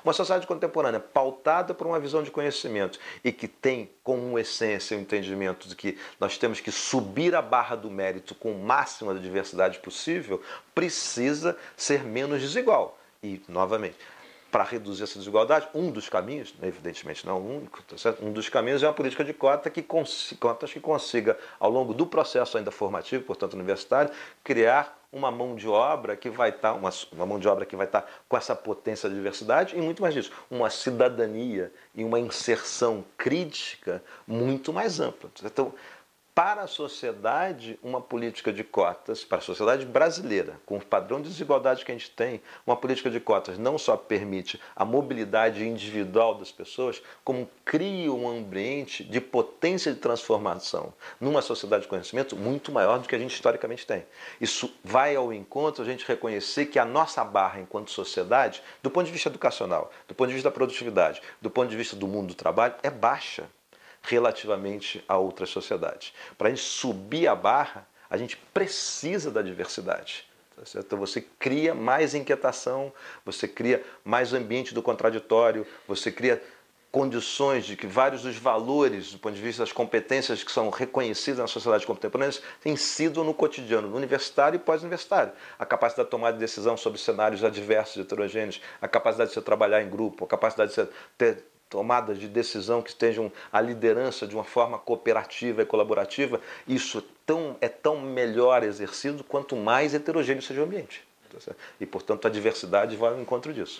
Uma sociedade contemporânea pautada por uma visão de conhecimento e que tem como essência o entendimento de que nós temos que subir a barra do mérito com o máximo de diversidade possível, precisa ser menos desigual. E, novamente, para reduzir essa desigualdade, um dos caminhos, evidentemente não o único, tá certo? Um dos caminhos é uma política de cotas que consiga, ao longo do processo ainda formativo, portanto universitário, criar uma mão de obra que vai estar, uma mão de obra que vai estar com essa potência de diversidade e muito mais disso, uma cidadania e uma inserção crítica muito mais ampla. Então, para a sociedade, uma política de cotas, para a sociedade brasileira, com o padrão de desigualdade que a gente tem, uma política de cotas não só permite a mobilidade individual das pessoas, como cria um ambiente de potência de transformação numa sociedade de conhecimento muito maior do que a gente historicamente tem. Isso vai ao encontro a gente reconhecer que a nossa barra enquanto sociedade, do ponto de vista educacional, do ponto de vista da produtividade, do ponto de vista do mundo do trabalho, é baixa relativamente a outras sociedades. Para a gente subir a barra, a gente precisa da diversidade. Então você cria mais inquietação, você cria mais ambiente do contraditório, você cria condições de que vários dos valores, do ponto de vista das competências que são reconhecidas na sociedade contemporânea, incidam no cotidiano, no universitário e pós-universitário. A capacidade de tomar decisão sobre cenários adversos, heterogêneos, a capacidade de você trabalhar em grupo, a capacidade de você ter tomadas de decisão que estejam a liderança de uma forma cooperativa e colaborativa, isso é tão melhor exercido quanto mais heterogêneo seja o ambiente. E, portanto, a diversidade vai ao encontro disso.